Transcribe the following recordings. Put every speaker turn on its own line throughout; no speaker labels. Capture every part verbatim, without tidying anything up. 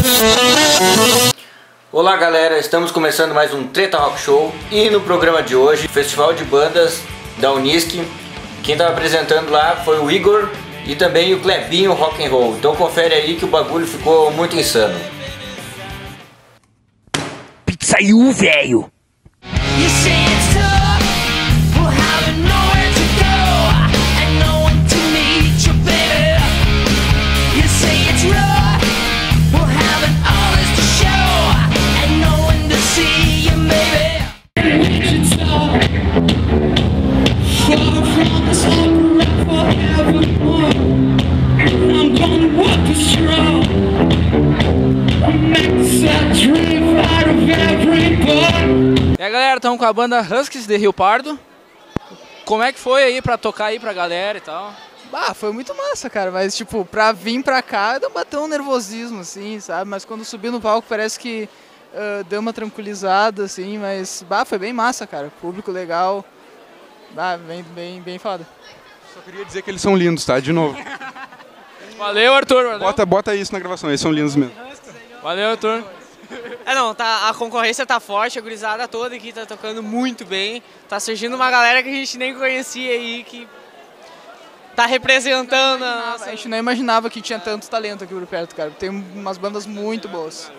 Olá galera, estamos começando mais um Treta Rock Show e no programa de hoje, Festival de Bandas da Unisc. Quem estava apresentando lá foi o Igor e também o Clebinho Rock and Roll. Então confere aí que o bagulho ficou muito insano.
Pizzaiu, velho!
E aí galera, estamos com a banda Huskies de Rio Pardo. Como é que foi aí pra tocar aí pra galera e tal?
Ah, foi muito massa, cara, mas tipo, pra vir pra cá deu bateu um nervosismo, assim, sabe? Mas quando subi no palco parece que uh, deu uma tranquilizada, assim, mas bah, foi bem massa, cara. Público legal, bah, bem, bem, bem foda.
Só queria dizer que eles são lindos, tá? De novo.
Valeu, Arthur. Valeu.
Bota, bota isso na gravação, eles são lindos mesmo.
Valeu, Arthur.
É não, tá, a concorrência tá forte, a gurizada toda aqui tá tocando muito bem. Tá surgindo uma galera que a gente nem conhecia aí, que tá representando a nossa...
A gente não imaginava que tinha tanto talento aqui por perto, cara. Tem umas bandas muito boas.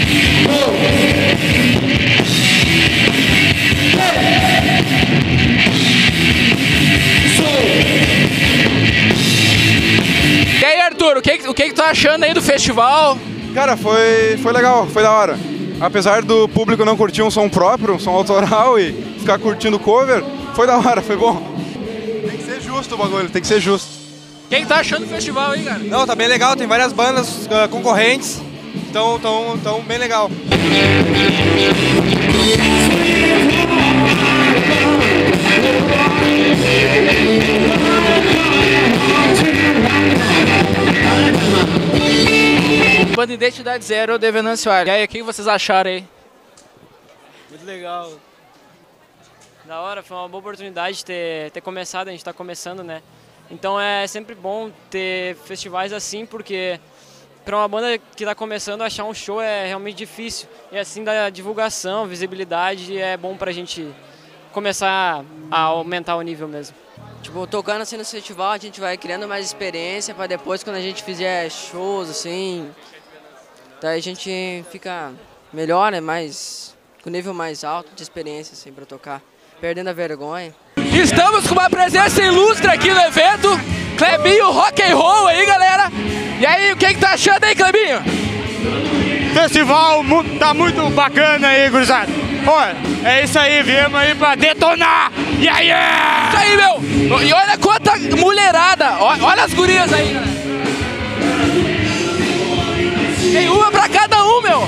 E aí, Arthur, o que, o que, que tu tá achando aí do festival?
Cara, foi, foi legal, foi da hora. Apesar do público não curtir um som próprio, um som autoral e ficar curtindo cover, foi da hora, foi bom. Tem que ser justo o bagulho, tem que ser justo.
O que, que tá achando do festival aí, cara?
Não, tá bem legal, tem várias bandas uh, concorrentes, então tão, tão bem legal.
Banda Identidade Zero de Venâncio Aires. E aí, o que vocês acharam aí?
Muito legal. Da hora, foi uma boa oportunidade de ter, ter começado, a gente tá começando, né? Então é sempre bom ter festivais assim, porque para uma banda que tá começando, achar um show é realmente difícil. E assim, da divulgação, visibilidade, é bom pra gente começar a aumentar o nível mesmo.
Tipo, tocando assim no festival, a gente vai criando mais experiência para depois, quando a gente fizer shows, assim, daí a gente fica melhor, né, mais, com nível mais alto de experiência, assim, para tocar, perdendo a vergonha.
Estamos com uma presença ilustre aqui no evento, Clebinho Rock and Roll aí, galera. E aí, o que que tá achando aí, Clebinho?
Festival tá muito bacana aí, gurizada. Olha, é isso aí, viemos aí pra detonar! E aí, yeah!
Isso aí, meu! E olha quanta mulherada! Olha as gurias aí, galera! Tem uma pra cada um, meu!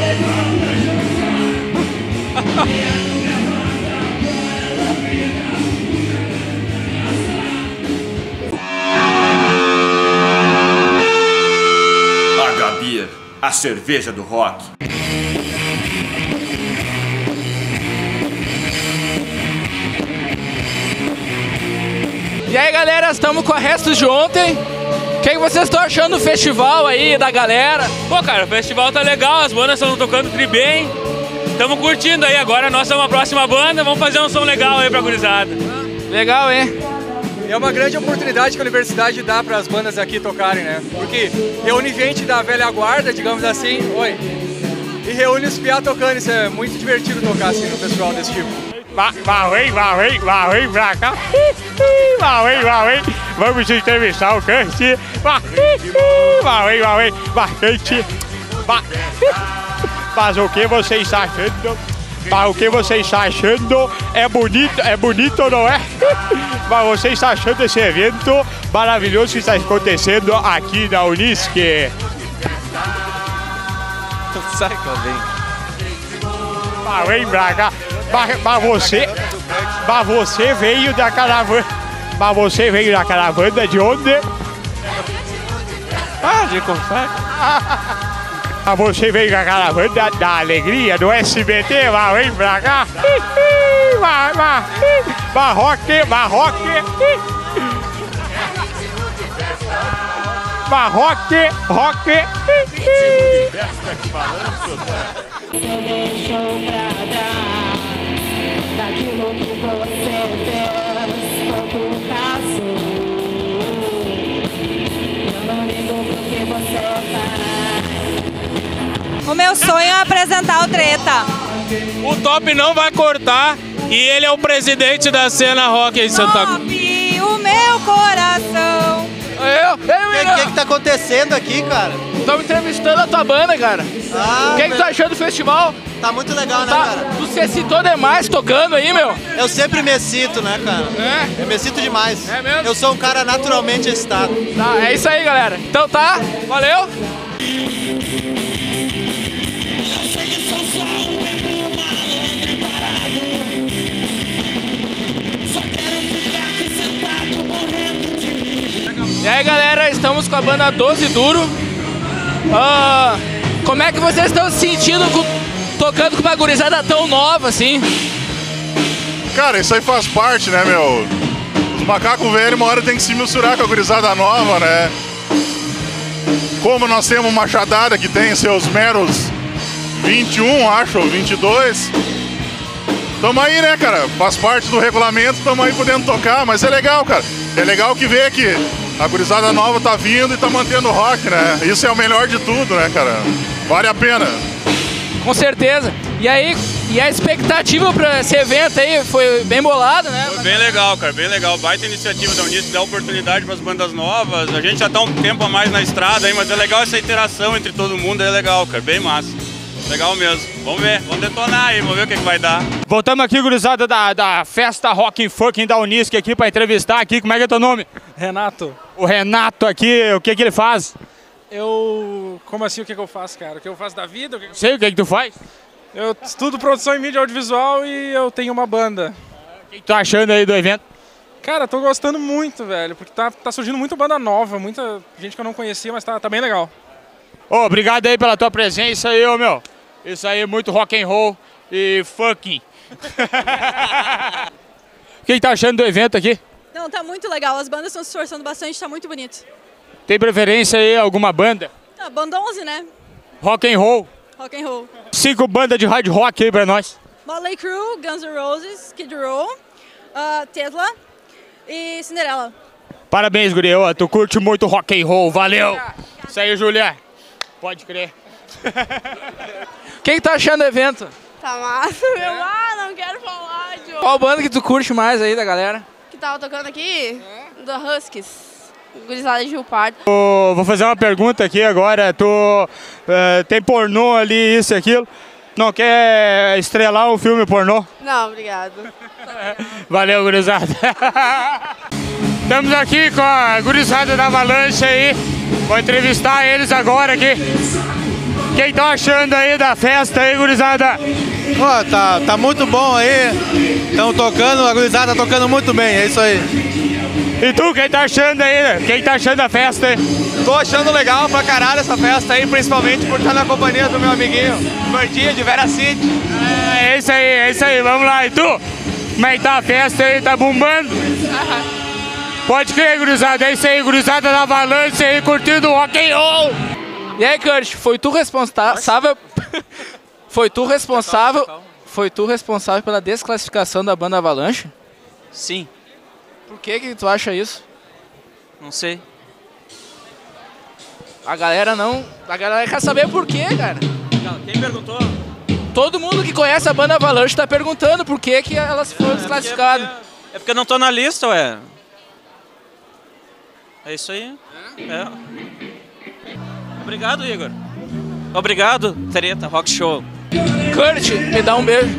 H-Beer, a cerveja do rock.
E aí, galera, estamos com a Restos de Ontem. O que, que vocês estão achando do festival aí, da galera?
Pô, cara, o festival tá legal, as bandas estão tocando tri bem. Estamos curtindo aí, agora nós somos a próxima banda, vamos fazer um som legal aí pra gurizada.
Legal, hein?
É uma grande oportunidade que a universidade dá para as bandas aqui tocarem, né? Porque reúne gente da velha guarda, digamos assim, oi, e reúne os piá tocando, isso é muito divertido tocar assim no festival desse tipo.
Vai, vai, vai, vai pra cá. Vai, vai, vamos entrevistar o Kant. Vai, vai, vai, bastante. Mas o que você está achando? Mas o que você está achando? É bonito, é bonito, não é? Mas você está achando esse evento maravilhoso que está acontecendo aqui na Unisc?
Sai, Clebinho.
Mas vem pra cá. Mas, mas você, mas você veio da caravana. Mas você veio da caravana de onde?
Ah, de confete.
Mas você veio da caravana da, da alegria do S B T, mas vem pra cá. Vai, vai. Barroque, barroque. Barroque, roque. Festa de balanço.
O meu sonho é apresentar o Treta.
O Top não vai cortar e ele é o presidente da cena rock em Santa Cruz.
Top, o meu coração.
Eu?
O que, que que tá acontecendo aqui, cara?
Estamos entrevistando a tua banda, cara.
Ah,
o que, que tu tá achando do festival?
Tá muito legal, né,
tá,
cara?
Tu se citou demais tocando aí, meu.
Eu sempre me excito, né, cara?
É?
Eu me excito demais.
É mesmo?
Eu sou um cara naturalmente excitado.
Tá, é isso aí, galera. Então tá, valeu. E aí, galera, estamos com a banda doze Duro. Uh, como é que vocês estão se sentindo com, tocando com uma gurizada tão nova assim?
Cara, isso aí faz parte, né, meu? Os macacos velhos, uma hora tem que se misturar com a gurizada nova, né? Como nós temos uma machadada que tem seus meros vinte e um, acho, vinte e dois. Tamo aí, né, cara? Faz parte do regulamento, tamo aí podendo tocar, mas é legal, cara. É legal que vê que a gurizada nova tá vindo e tá mantendo o rock, né? Isso é o melhor de tudo, né, cara? Vale a pena.
Com certeza. E aí, e a expectativa para esse evento aí foi bem bolado, né?
Foi bem legal, cara, bem legal. Baita iniciativa da Unisc, dá oportunidade para as bandas novas. A gente já tá um tempo a mais na estrada aí, mas é legal essa interação entre todo mundo, é legal, cara, bem massa. Legal mesmo. Vamos ver, vamos detonar aí, vamos ver o que, que vai dar.
Voltamos aqui, gurizada, da, da festa Rock and Fucking da Unisc aqui para entrevistar aqui. Como é que é teu nome?
Renato.
O Renato aqui, o que que ele faz?
Eu... Como assim, o que que eu faço, cara? O que eu faço da vida? O que que eu...
Sei, o que que tu faz?
Eu estudo produção em mídia audiovisual e eu tenho uma banda.
O que que tu tá achando aí do evento?
Cara, tô gostando muito, velho, porque tá, tá surgindo muita banda nova, muita gente que eu não conhecia, mas tá, tá bem legal.
Ô, oh, obrigado aí pela tua presença aí, ô meu. Isso aí é muito rock and roll e fucking. O que que tá achando do evento aqui?
Não, tá muito legal. As bandas estão se esforçando bastante, tá muito bonito.
Tem preferência aí, alguma banda?
Ah, banda onze, né?
Rock and roll.
Rock and roll.
Cinco bandas de hard rock aí pra nós.
Motley Crue, Guns N' Roses, Kid Roll, uh, Tesla e Cinderella.
Parabéns, guri. Ô, tu curte muito rock and roll. Valeu. Isso aí, Julia. Pode crer.
O que que tá achando do evento?
Tá massa, meu. Ah, não quero falar, Joe.
Qual banda que tu curte mais aí da galera?
Que tava tocando aqui? É? Do Huskies. Gurizada de Rio Pardo.
Oh, vou fazer uma pergunta aqui agora. Tu uh, tem pornô ali, isso e aquilo. Não quer estrelar um filme pornô?
Não, obrigado.
Valeu, gurizada. Estamos aqui com a gurizada da Avalanche aí. Vou entrevistar eles agora aqui. O que estão achando aí da festa aí, gurizada?
Ó, tá, tá muito bom aí. Estão tocando, a gurizada tá tocando muito bem, é isso aí.
E tu, quem tá achando aí? Quem tá achando da festa aí?
Tô achando legal pra caralho essa festa aí, principalmente por estar na companhia do meu amiguinho, Gordinho de Vera City.
É isso aí, é isso aí, vamos lá. E tu? Como é que tá a festa aí? Tá bombando? Pode crer, gurizada, é isso aí, gurizada da Avalanche aí, curtindo o rock and roll.
E aí, Kurt, foi tu responsável... foi tu responsável... Foi tu responsável pela desclassificação da banda Avalanche?
Sim.
Por que que tu acha isso?
Não sei.
A galera não... A galera quer saber por quê, cara.
Quem perguntou?
Todo mundo que conhece a banda Avalanche tá perguntando por que que elas foram é, desclassificadas.
É porque, é porque eu não tô na lista, ué. É isso aí. É? É. Obrigado, Igor. Obrigado, Treta, Rock Show.
Kurt, me dá um beijo.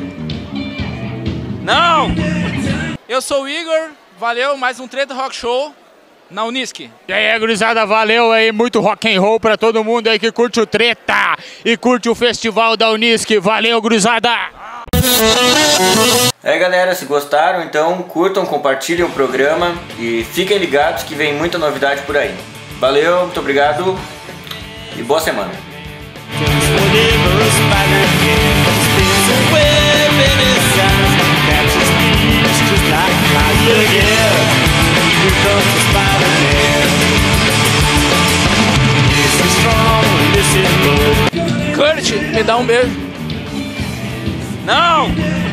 Não!
Eu sou o Igor, valeu, mais um Treta Rock Show na Unisc.
E aí, gurizada, valeu aí, muito rock and roll pra todo mundo aí que curte o Treta e curte o festival da Unisc. Valeu, gurizada!
É, galera, se gostaram, então curtam, compartilhem o programa e fiquem ligados que vem muita novidade por aí. Valeu, muito obrigado e boa semana. Strong,
Kurt, me dá um beijo.
Não!